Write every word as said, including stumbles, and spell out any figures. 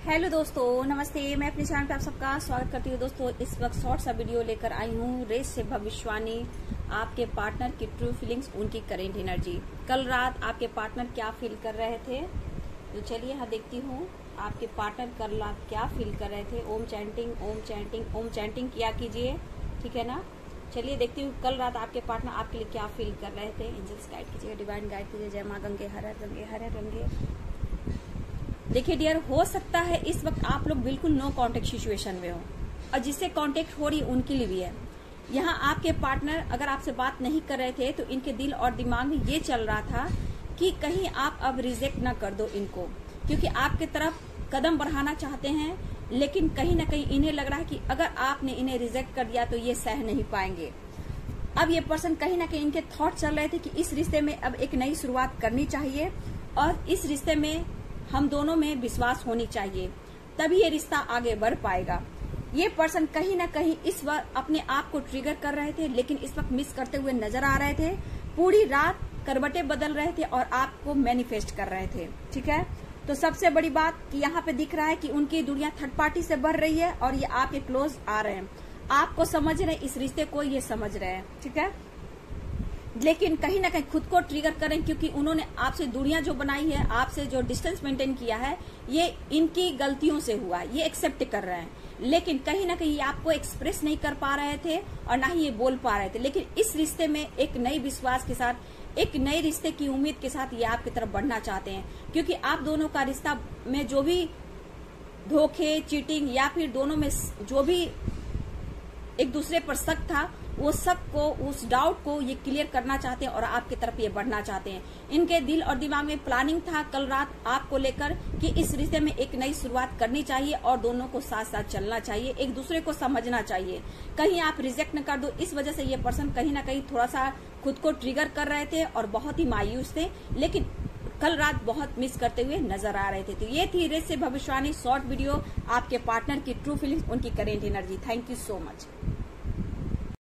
Hello दोस्तों, नमस्ते। मैं अपने चैनल पे आप सबका स्वागत करती हूँ। दोस्तों, इस वक्त शॉर्ट सा वीडियो लेकर आई हूँ रेस से भविष्यवाणी, आपके पार्टनर की ट्रू फीलिंग्स, उनकी करेंट एनर्जी। कल रात आपके पार्टनर क्या फील कर रहे थे, तो चलिए यहाँ देखती हूँ आपके पार्टनर कल रात क्या फील कर रहे थे। Om chanting, Om chanting, Om chanting किया कीजिए, ठीक है ना। चलिए देखती हूँ कल रात आपके पार्टनर आपके लिए क्या फील कर रहे थे। एंजल्स गाइड कीजिए, डिवाइन गाइड कीजिए। जय माँ गंगे, हर हर गंगे, हर हर गंगे। देखिए डियर, हो सकता है इस वक्त आप लोग बिल्कुल नो कांटेक्ट सिचुएशन में हो, और जिससे कांटेक्ट हो रही उनके लिए भी है। यहाँ आपके पार्टनर अगर आपसे बात नहीं कर रहे थे तो इनके दिल और दिमाग में ये चल रहा था कि कहीं आप अब रिजेक्ट ना कर दो इनको, क्योंकि आपके तरफ कदम बढ़ाना चाहते हैं, लेकिन कहीं ना कहीं इन्हें लग रहा है कि अगर आपने इन्हें रिजेक्ट कर दिया तो ये सह नहीं पाएंगे। अब ये पर्सन कहीं ना कहीं इनके थॉट चल रहे थे कि इस रिश्ते में अब एक नई शुरुआत करनी चाहिए, और इस रिश्ते में हम दोनों में विश्वास होनी चाहिए, तभी ये रिश्ता आगे बढ़ पाएगा। ये पर्सन कहीं ना कहीं इस वक्त अपने आप को ट्रिगर कर रहे थे, लेकिन इस वक्त मिस करते हुए नजर आ रहे थे। पूरी रात करवटें बदल रहे थे और आपको मैनिफेस्ट कर रहे थे, ठीक है। तो सबसे बड़ी बात कि यहाँ पे दिख रहा है कि उनकी दुनिया थर्ड पार्टी से बढ़ रही है और ये आपके क्लोज आ रहे हैं, आपको समझ रहे हैं, इस रिश्ते को ये समझ रहे हैं, ठीक है। लेकिन कहीं ना कहीं खुद को ट्रिगर करें, क्योंकि उन्होंने आपसे दूरियां जो बनाई है, आपसे जो डिस्टेंस मेंटेन किया है, ये इनकी गलतियों से हुआ है, ये एक्सेप्ट कर रहे हैं। लेकिन कहीं ना कहीं आपको एक्सप्रेस नहीं कर पा रहे थे और ना ही ये बोल पा रहे थे। लेकिन इस रिश्ते में एक नई विश्वास के साथ, एक नए रिश्ते की उम्मीद के साथ ये आपकी तरफ बढ़ना चाहते हैं, क्योंकि आप दोनों का रिश्ता में जो भी धोखे, चीटिंग या फिर दोनों में जो भी एक दूसरे पर शक था, वो शक को, उस डाउट को ये क्लियर करना चाहते हैं और आपकी तरफ ये बढ़ना चाहते हैं। इनके दिल और दिमाग में प्लानिंग था कल रात आपको लेकर कि इस रिश्ते में एक नई शुरुआत करनी चाहिए और दोनों को साथ साथ चलना चाहिए, एक दूसरे को समझना चाहिए। कहीं आप रिजेक्ट न कर दो, इस वजह से ये पर्सन कहीं ना कहीं थोड़ा सा खुद को ट्रिगर कर रहे थे और बहुत ही मायूस थे, लेकिन कल रात बहुत मिस करते हुए नजर आ रहे थे। तो ये थी रेस से भविष्यवाणी शॉर्ट वीडियो, आपके पार्टनर की ट्रू फीलिंग्स, उनकी current energy. Thank you so much.